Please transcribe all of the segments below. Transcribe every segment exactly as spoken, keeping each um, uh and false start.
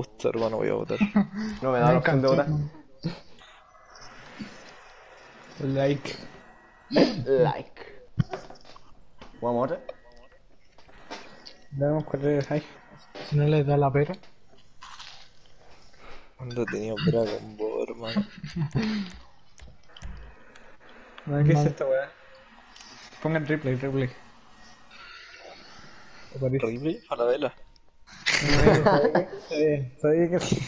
gusta, hermano, voy a votar. No me da la opción de votar. Like. Like. ¿Jugamos otra? Debemos correr ahí. Si no les da la pera. Ando tenido pera con vos, hermano. No, ¿qué es esta weá? Pongan replay, replay. ¿Replay? ¿Para la vela? Sí, sabía que sí.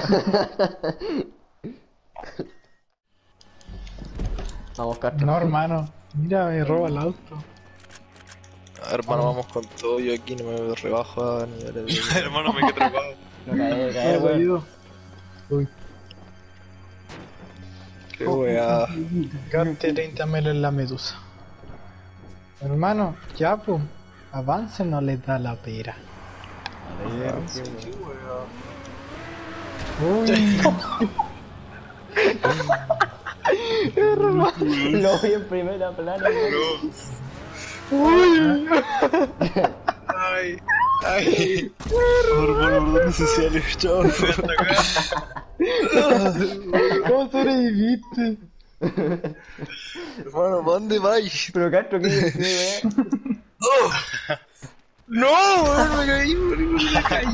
Vamos, Castro. No, hermano. Mira, me roba el auto. Hermano, vamos con todo, yo aquí no me rebajo a niveles de... Hermano, me quedé atrapado. No cae, Ah, cae, weón. ayudo. Uy. Qué weá. Gaste treinta mil en la medusa. Hermano, ya pues. Avance, no les da la pera. Qué weá. Uy. Lo vi en primera plana, weón. Uy. Ay, ay. Hermano, ¿por dónde sociales? Chao. ¿Cómo sobreviviste? Hermano, ¿para dónde vais? Pero Castro, ¿qué dice, weón? ¡Oh! ¡No! weón, me caí, weón, me caí.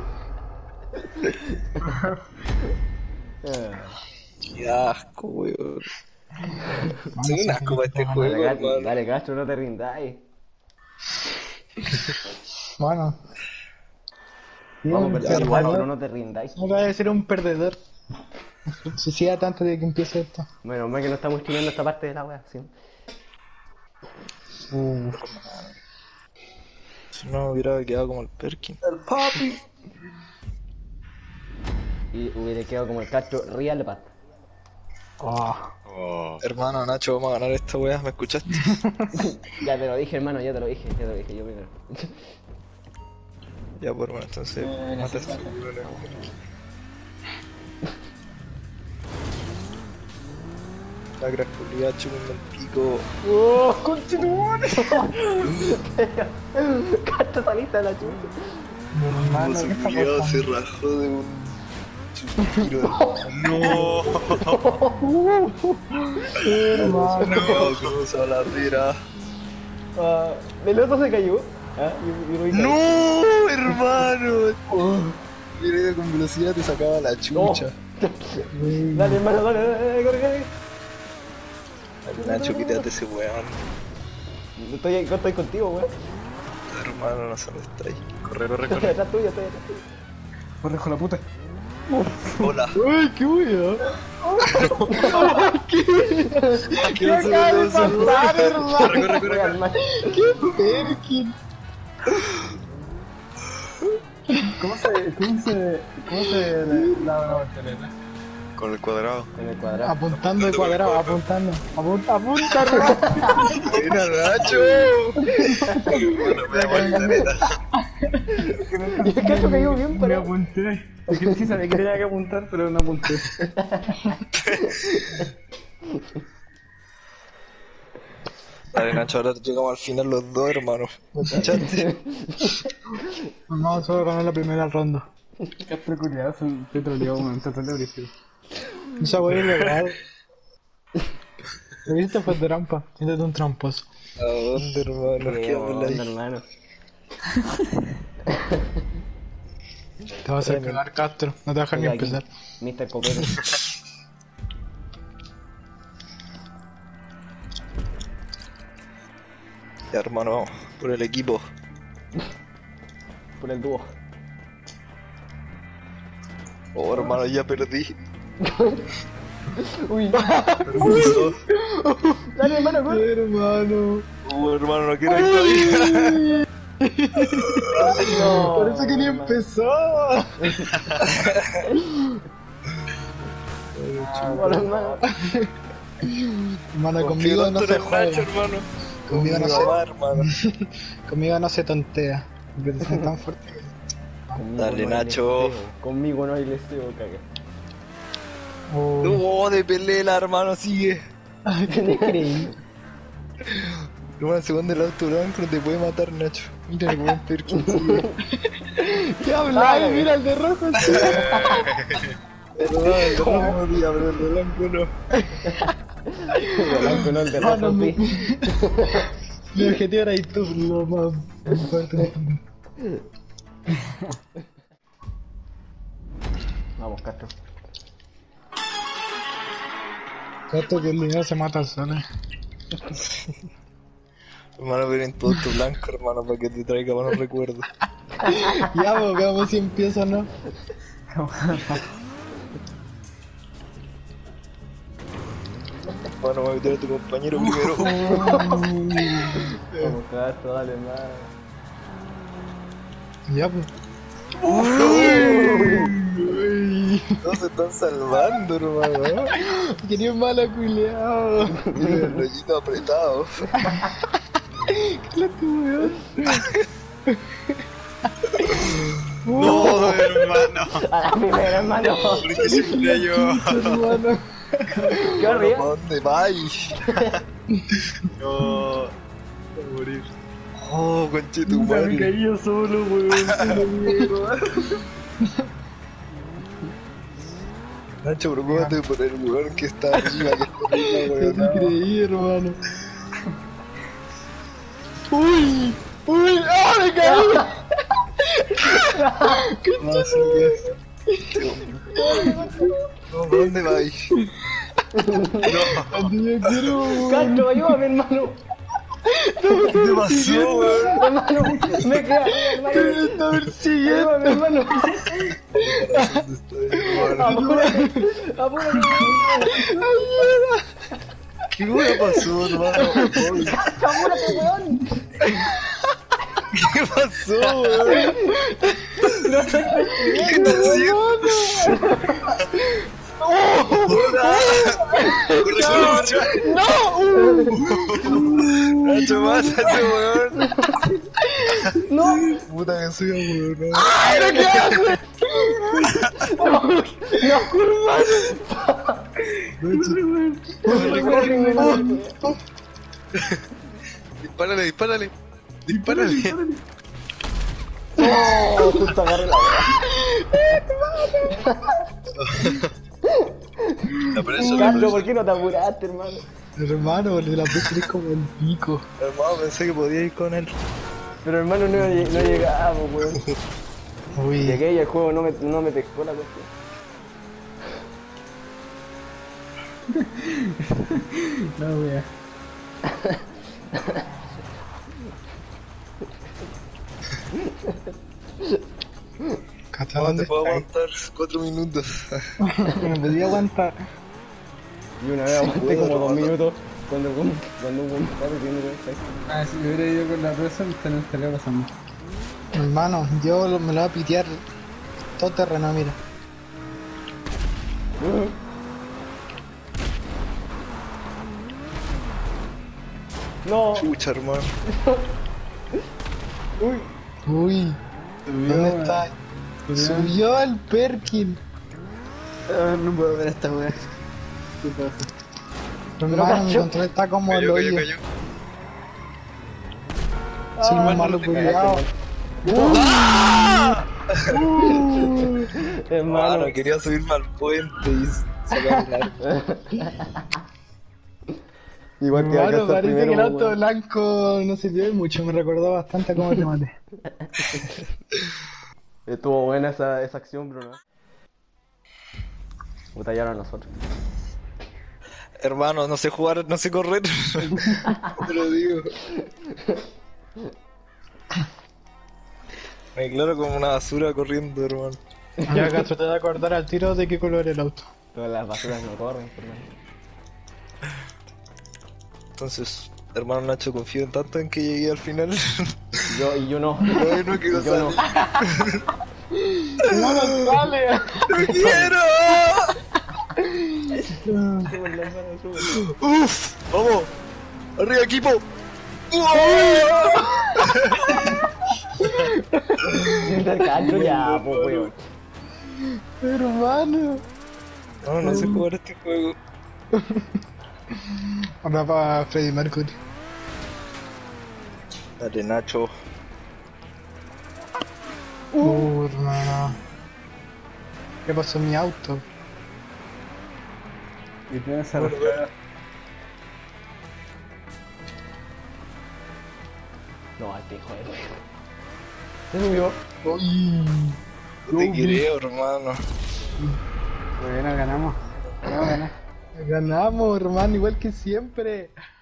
Qué asco, weón. Soy un asco para este juego, Dale, hermano. dale, Castro, no te rindáis. Bueno. Vamos a Bien, perder igual, hermano. pero no te rindáis. No va a ser un perdedor. Suicídate antes de que empiece esto. Bueno, más que no estamos estudiando esta parte de la wea, sí. Uh. Si no hubiera quedado como el Perkin. El papi. Y hubiera quedado como el Castro Real Pat. Oh. Oh. Hermano, Nacho, vamos a ganar esta weá, ¿me escuchaste? Ya te lo dije, hermano, ya te lo dije, ya te lo dije, yo primero. Ya, pues, hermano, entonces, mata este problema. La crasculidad, chupando el pico. ¡Oh! ¡Continúa! Castro, saliste de la chucha. Hermano, ¿qué está Culiao se pasando? rajó de un suspiro. ¡No! Hermano. ¡No! Cruza la tira. Ah, el otro se cayó. Ah, yo, yo lo vi caer. ¡No! ¡Hermano! Mira, con velocidad te sacaba la chucha. Dale, hermano, dale, dale, dale, corre, corre. Nacho, quítate ese weón. Estoy, estoy contigo, weón. Hermano, no sé dónde estáis. Corre, corre, Estoy corre. atrás tuyo, estoy atrás tuyo. Corre con la puta. Hola. Uy, qué wea. ¿Qué acaba de pasar, hermano? Corre, corre, corre. Oigan, man. ¡Qué Perkin! ¿Cómo se, cómo se, cómo se lava la voltereta? Con el cuadrado. En el cuadrado. Apuntando de cuadrado, apuntando. Apunta, apunta, hermano. ¡Mira, Nacho! Bueno, me da voltereta. Y el Castro cayó bien Me parado. apunté. Es que sí sabía que tenía que apuntar, pero no apunté. Dale, Nacho, ahora llegamos al final los dos, hermanos. ¿Me escuchaste? Vamos solo a ganar la primera ronda. Castro culiado, estoy troleado, man, está todo brígido. Esa wea es ilegal. Lo viste fue trampa, siéntate un tramposo. ¿A dónde, hermano? Qué ¿Qué onda, hablas? hermano. Te vas a cagar, Castro, no te vas a dejar ni Estoy aquí, empezar. mister Copete. Ya, hermano, vamos. Por el equipo. Por el dúo. Oh, hermano, ya perdí. Uy. Perdido. Dale, hermano, corre. Hermano. Oh, hermano, no quiero ir todavía. No. Por eso quería empezar. Bueno, hermano. Hermano, Confío conmigo no tanto se en el Nacho, juega. hermano. Conmigo no Mi se mamá, hermano. Conmigo no se tontea. Porque te son tan fuerte. Conmigo Dale, no hay Nacho. leseo. Conmigo no hay leseo, caga. Oh. No, de pelela, hermano, sigue. ¿Qué te creí? Hermano, según el auto blanco no te puede matar, Nacho. Mira, le pueden pedir que sigue. ¿Qué habláis? Mira el de rojo, sí. Perdón, el de rojo no diga, pero el de blanco no. El de blanco no, el de rojo sí. Mi objetivo era ir tú, lo más fuerte. Vamos, Castro. Cato que el dinero se mata solo. Hermano, ven en todo tu blanco, hermano, para que te traiga buenos recuerdos. Ya, pues veamos si empieza o no. Bueno, voy a meter a tu compañero primero. Vamos, Castro, dale más. Ya, pues. Todos se están salvando, hermano. Quería un malo culeado. Tiene el rollito apretado. ¿Qué weón? No, hermano. A la primera, hermano. Porque siempre yo. Hermano. ¿Qué horrible? ¿Para dónde vais? No. Voy a morir. Oh, conche tu Me madre. caí yo solo, weón. Nacho, preocúpate por el weón que está arriba, que está arriba, Qué weón. te creí, hermano. Uy, uy, ¡ah, me caí! No, sí, no, ¿por dónde vais? Yo quiero, weón. Castro, ayúdame, hermano. ¿Qué te pasó, weón? Hermano, me queda, hermano. Me está persiguiendo. Ayúdame, hermano. ¿Dónde estoy, hermano? Apúrate, apúrate. ¿Qué weón pasó, hermano? Apúrate, weón. ¿Qué pasó, weón? No estoy ¿Qué estás haciendo? ¡Corre, corre, ¡No! Nacho, mátate, weón. No. Puta que soy, weón. ¡Ay, no, qué haces! Corre, corre, No. weón. Dispárale, dispárale. Dispárale. Oh, justo agarré la La presa, la Carlos, presa. ¿por qué no te apuraste, hermano? Hermano, de la presa es como el pico. Hermano, pensé que podía ir con él. Pero hermano, no, lleg- no llegamos, weón. Uy, Llegué y el juego no me, no me pescó la cuestión. no, wea. ¿Hasta No dónde te puedo está? aguantar cuatro minutos. Me podía aguantar. Y una vez aguanté puedo, como dos hermano. minutos cuando, cuando un buen estaba pidiendo que me pesque. Ah, si me hubiera ido con la presa, me estaría pasando. Hermano, yo lo- me lo voy a pitear todo terreno, mira. No. Chucha, hermano. Uy. Uy, ¿dónde está? Subió el Perkin. No puedo ver esta weá. ¿Qué pasa? Hermano, mi cacho. control está como el Cayó, cayó, hoyo. cayó. Soy un Ah, malo te culiao. Hermano. Hermano, quería subirme al puente y sacar el arco. Igual que Hermano, acá está parece primero, que el auto weón. blanco no sirvió de mucho, me recordó bastante a cómo te maté. Estuvo buena esa, esa acción, bro, ¿no? Puta, ya ahora nosotros. Hermano, no sé jugar, no sé correr. Te lo digo. Me declaro como una basura corriendo, hermano. Ya, Castro, te voy a acordar al tiro de qué color el auto. Todas las basuras no corren, hermano. Entonces, hermano Nacho, confío en tanto en que llegué al final. Yo, y yo no. Todavía no quiero Yo no. salir. ¡No nos sale! ¡No quiero! ¡Uf! ¡Vamos! ¡Arriba, equipo! Sienta el cacho ya, po, weón. Hermano. No, no sé jugar este juego. Ahora para Freddy Mercury. Dale, Nacho. Uh, hermano. ¿Qué pasó en mi auto? Y tienes a arrastrar. No, este hijo de... Se subió. Uy. No te creo, hermano. Bueno, ganamos. Ganamos, ganamos. Ganamos, hermano, igual que siempre.